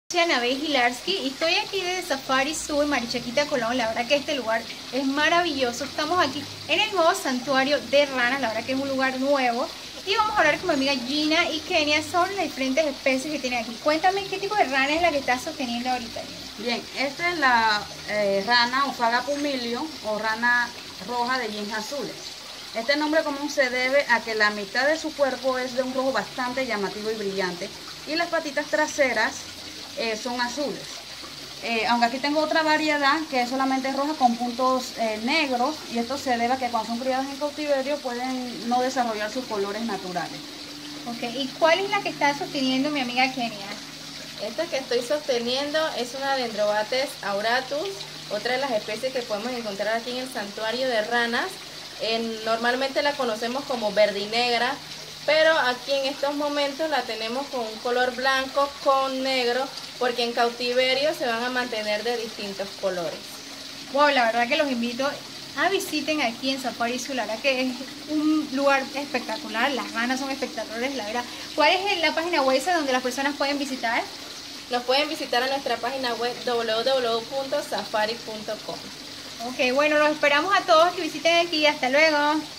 Soy Anabel Gilarski y estoy aquí de Safari Zoo en Marichaquita, Colón. La verdad que este lugar es maravilloso. Estamos aquí en el nuevo santuario de ranas, la verdad que es un lugar nuevo. Y vamos a hablar con mi amiga Gina y Kenia sobre las diferentes especies que tiene aquí. Cuéntame qué tipo de rana es la que estás sosteniendo ahorita. Bien, esta es la rana Ofaga pumilio o rana roja de jeans azules. Este nombre común se debe a que la mitad de su cuerpo es de un rojo bastante llamativo y brillante y las patitas traseras son azules. Aunque aquí tengo otra variedad que es solamente roja con puntos negros, y esto se debe a que cuando son criadas en cautiverio pueden no desarrollar sus colores naturales. Ok, ¿y cuál es la que está sosteniendo mi amiga Kenia? Esta que estoy sosteniendo es una Dendrobates auratus, otra de las especies que podemos encontrar aquí en el santuario de ranas. Normalmente la conocemos como verdinegra, pero aquí en estos momentos la tenemos con un color blanco con negro, porque en cautiverio se van a mantener de distintos colores. Wow, la verdad que los invito a visiten aquí en Safari Zoo, la verdad que es un lugar espectacular, las ranas son espectaculares, la verdad. ¿Cuál es la página web donde las personas pueden visitar? Nos pueden visitar a nuestra página web www.safari.com. Ok, bueno, los esperamos a todos que visiten aquí, hasta luego.